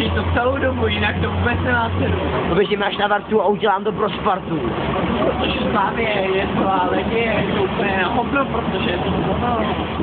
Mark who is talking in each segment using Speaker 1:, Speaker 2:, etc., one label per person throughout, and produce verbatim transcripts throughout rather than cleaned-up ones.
Speaker 1: vydrží to celou dobu, jinak to vůbec nemá cenu.
Speaker 2: To běžím až na Vartu a udělám to pro Spartu.
Speaker 1: Protože Slávě je to a lidi je to úplně na hovno, protože je to ono.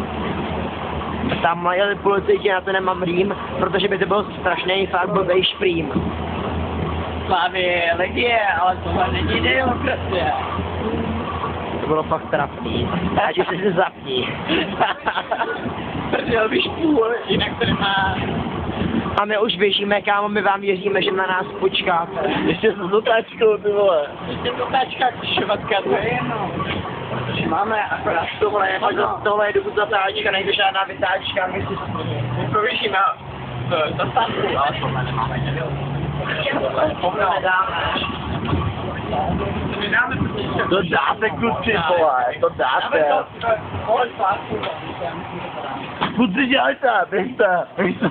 Speaker 2: Tam jeli policajti, na to nemám rým, protože by to byl strašný fakt blbej šprým.
Speaker 1: Slávě je legie, ale tohle není demokracie.
Speaker 2: To bylo fakt trapný. Ať už se zapní.
Speaker 1: Prdel víš půl, jinak to nemá...
Speaker 2: A my už běžíme, kámo, my vám věříme, že na nás počkáte.
Speaker 3: Ještě s dotáčkou, ty vole.
Speaker 1: Ještě dotáčka, křižovatka, to je jedno. Protože máme akorát
Speaker 2: Tohle je,
Speaker 1: ono.
Speaker 2: tohle je dokud zatáčka, nejde žádná vytáčka, my si
Speaker 1: My prověříme v zastávku, ale tohle nemáme někdo. Tohle nedáme. To nedáme, protože...
Speaker 3: To dáte, kluci, vole, to dáte.
Speaker 1: Dáme to, vole, slávku.
Speaker 3: Kluci, dělejte, běžte, běžte.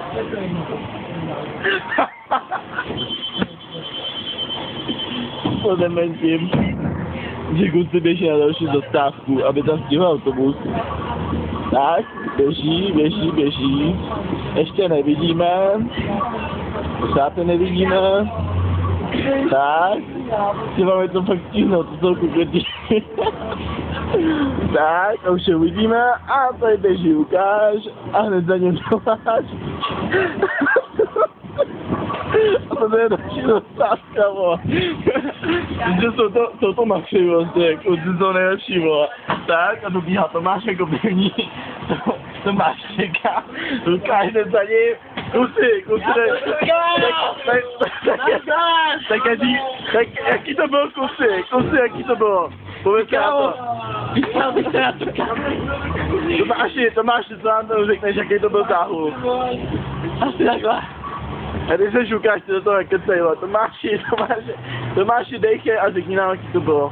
Speaker 3: Podeme s tím, že kluci běží na další zastávku, aby tam stihl autobus. Tak, běží, běží, běží. Ještě nevidíme. Pořád nevidíme. Tak, si máme to fakt stihnout, to jsou kukleti. Tak, a už je uvidíme. A tady běží Lukáš. A hned za ním Tomáš. A to je další zastávka, vole. Že jsou to, jsou to maxi, vlastně, kluci jsou nejlepší, vole. Tak, a dobíhá Tomáš jako první. Tomáš čeká, Lukáš jde za ním. Kluci, kluci, tak tak jaký to bylo, kluci, kluci, jaký to bylo? Povězte na to.
Speaker 1: Vyčal bych se na to
Speaker 3: Tomáši, Tomáši, co nám to řekneš, jaký to byl záhul?
Speaker 1: asi takhle.
Speaker 3: A když se šukáš, ty do toho nekecej, Tomáši, Tomáši, Tomáši, dejche a řekni nám, jaký to bylo.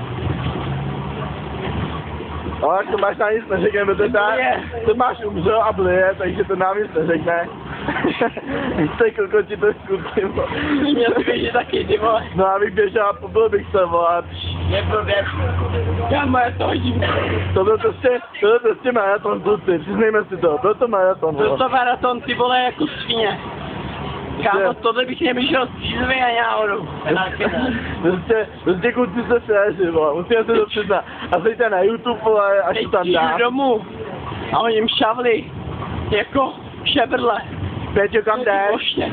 Speaker 3: No, jak Tomáš nám nic neřekne, protože tak, Tomáš umřel a blije, takže to nám nic neřekne. Jste kokoti, to je skutky, vole.
Speaker 1: Měl si běžet taky, ty vole.
Speaker 3: No, abych běžel a pobil bych se, vole.
Speaker 1: Neblbě. Já moje to hodím.
Speaker 3: To byl prostě, to byl prostě maraton, kluci, přiznejme si to, byl to maraton,
Speaker 1: Byl
Speaker 3: vole.
Speaker 1: to maraton, ty vole, jako svině. Kámo, tohle bych neběžel střízově ani náhodou.
Speaker 3: Prostě, prostě kluci se fréři, vole, musíme se to přiznat. A zajďte na YouTube, vole, až to tam
Speaker 1: Teď
Speaker 3: dá.
Speaker 1: jdu domů a oni jim šavli jako šebrle.
Speaker 3: Péťo, kam jdeš?
Speaker 1: Plošně.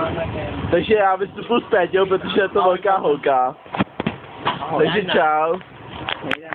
Speaker 3: Takže já vystupuji s Péťou, protože je to velká holka. Takže čau.